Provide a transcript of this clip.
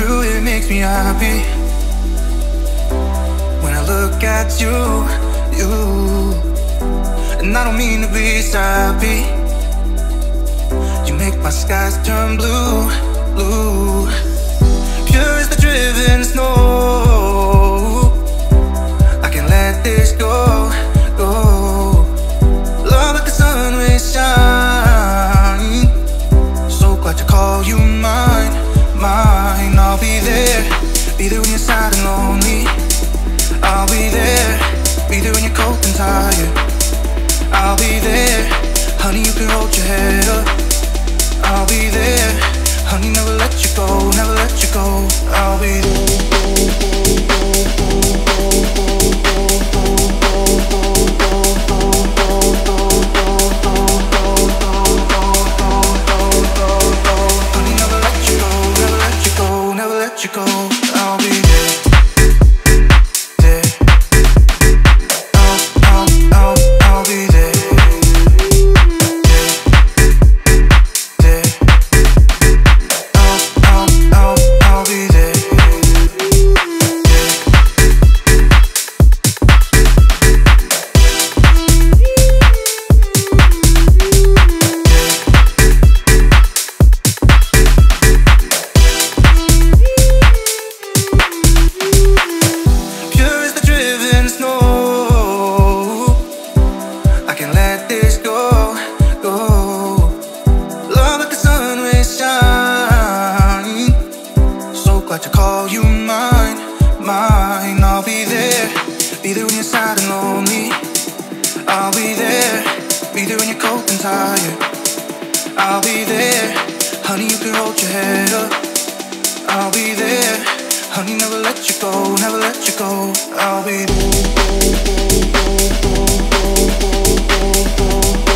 true, it makes me happy. When I look at you, and I don't mean to be sappy. You make my skies turn blue, blue. Pure as the driven snow. I can't let this go, go. Love like the sun rays shine. So glad to call you mine, mine. I'll be there when you're sad and lonely. I'll be there when you're cold and tired. I'll be there, honey, you can hold your head up. I'll be there, honey, never let you go, never let you go. I'll be there. Honey, never let you go, never let you go, never let you go. I'll be there. I'll be there. I'll be there. Pure as the driven snow. I can't let this go, go. Love like the sun rays shine. So glad to call you mine, mine. I'll be there when you're sad and lonely. I'll be there when you're cold and tired. I'll be there, honey, you can hold your head up. I'll be there, honey, never let you go, never let you go. I'll be there.